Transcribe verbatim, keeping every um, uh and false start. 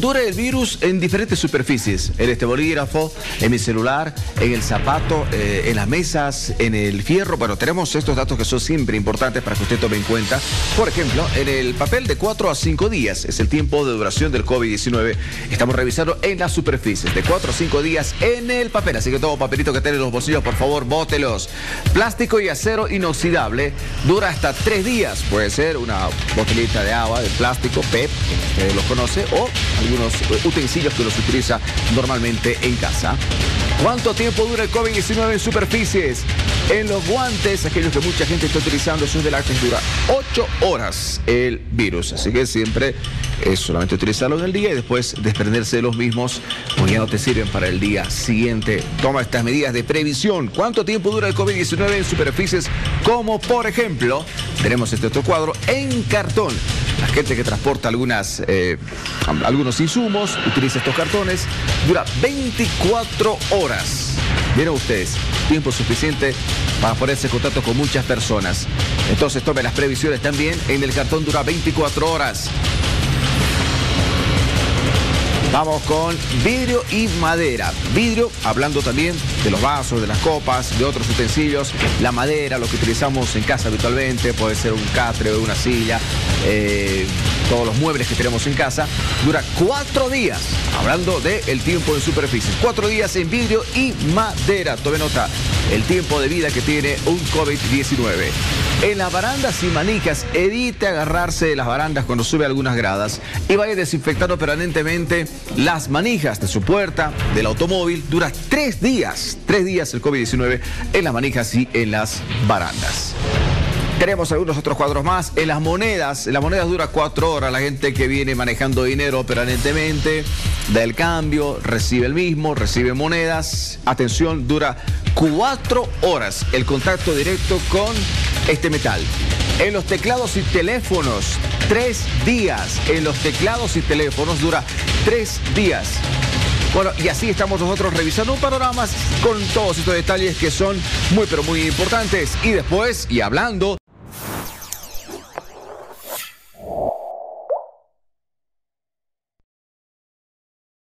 dura el virus en diferentes superficies, en este bolígrafo, en mi celular, en el zapato, eh, en las mesas, en el fierro. Bueno, tenemos estos datos que son siempre importantes para que usted tome en cuenta. Por ejemplo, en el papel de cuatro a cinco días es el tiempo de duración del COVID diecinueve. Estamos revisando en las superficies de cuatro a cinco días en el papel, así que todo papelito que tiene en los bolsillos, por favor, bótelos. Plástico y acero inoxidable dura hasta tres días. Puede ser una botellita de agua de plástico, P E P, que usted los conoce, o algunos utensilios que los utiliza normalmente en casa. ¿Cuánto tiempo dura el COVID diecinueve en superficies? En los guantes, aquellos que mucha gente está utilizando, esos de látex, dura ocho horas el virus. Así que siempre es solamente utilizarlo en el día y después desprenderse de los mismos, porque ya no te sirven para el día siguiente. Toma estas medidas de previsión. ¿Cuánto tiempo dura el COVID diecinueve en superficies? Como por ejemplo, tenemos este otro cuadro en cartón. La gente que transporta algunas, eh, algunos insumos, utiliza estos cartones, dura veinticuatro horas. Miren ustedes, tiempo suficiente para ponerse en contacto con muchas personas. Entonces tomen las previsiones también. En el cartón dura veinticuatro horas. Vamos con vidrio y madera. Vidrio, hablando también de los vasos, de las copas, de otros utensilios. La madera, lo que utilizamos en casa habitualmente, puede ser un catre o una silla, eh, todos los muebles que tenemos en casa, dura cuatro días. Hablando del tiempo en superficies. Cuatro días en vidrio y madera. Tome nota, el tiempo de vida que tiene un COVID diecinueve. En las barandas y manijas, evite agarrarse de las barandas cuando sube algunas gradas y vaya desinfectando permanentemente las manijas de su puerta, del automóvil. Dura tres días, tres días el COVID diecinueve en las manijas y en las barandas. Tenemos algunos otros cuadros más. En las monedas, en las monedas dura cuatro horas. La gente que viene manejando dinero permanentemente, da el cambio, recibe el mismo, recibe monedas. Atención, dura cuatro horas el contacto directo con este metal. En los teclados y teléfonos, tres días. En los teclados y teléfonos dura tres días. Bueno, y así estamos nosotros revisando un panorama con todos estos detalles que son muy, pero muy importantes. Y después, y hablando